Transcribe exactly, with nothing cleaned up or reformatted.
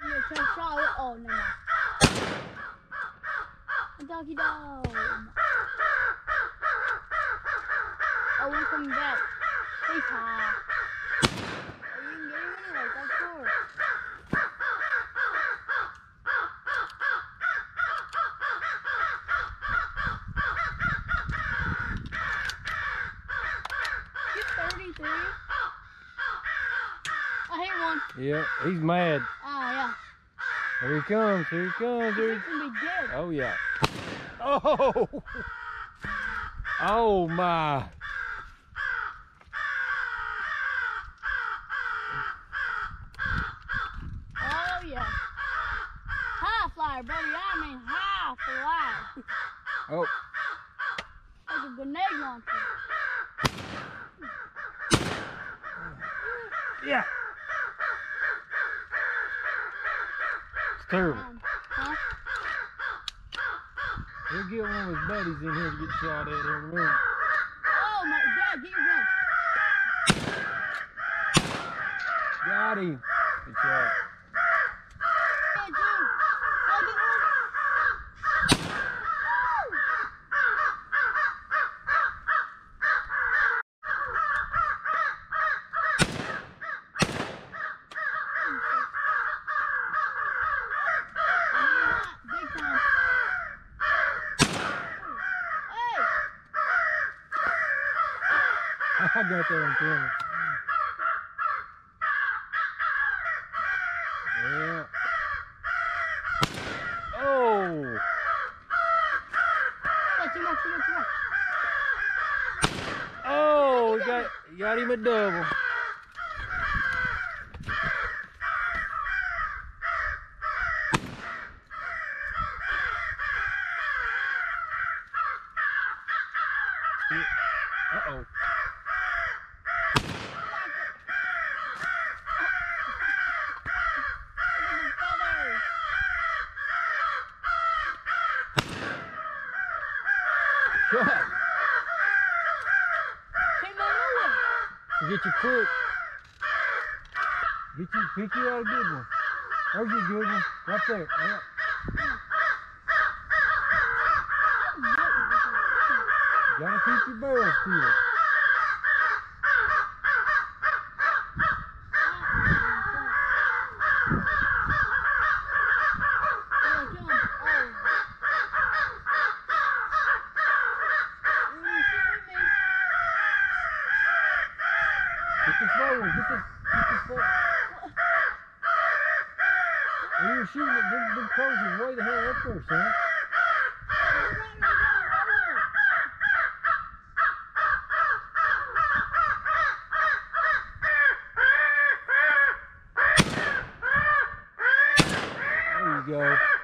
You're trying to shot it. Oh, no, no. Doggy dog. Oh, we're coming back. Hey, Ty. Oh, you can get him anyway. That's cool. thirty-three. I hear one. Yeah, he's mad. Oh, yeah. Here he comes, here he comes. Here he... He's gonna be dead. Oh, yeah. Oh! Oh, my. Oh, yeah. High flyer, buddy. I mean high flyer. Oh. Like a grenade launcher. Yeah. It's terrible. Um, huh? He'll get one of his buddies in here to get shot at here in a minute. Oh, my God. Get your gun. Got him. Good shot. Hey, dude. I'll get one. Big time. Hey! I got that on camera. Yeah. Oh! Hey, two more, two more, two more. Oh, he got, he got him a double. Uh-oh. Shot. Came out nowhere. Get your crook. Get you, pick you out a good one. There's your good one. Right there. Right. Gotta keep your barrel still. Get the slow one. Get the, get the slow. When you're shooting it, big, big crows is way the hell up there, son. There you go.